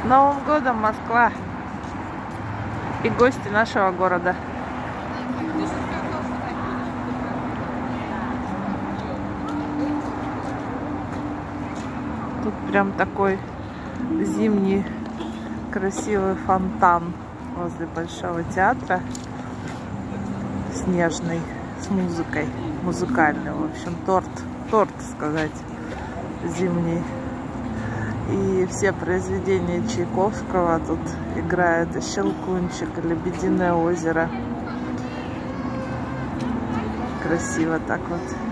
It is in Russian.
С Новым годом, Москва! И гости нашего города. Тут прям такой зимний красивый фонтан возле Большого театра. Снежный, с музыкой, музыкальный, в общем, торт сказать, зимний. И все произведения Чайковского тут играют, и Щелкунчик, и Лебединое озеро. Красиво так вот.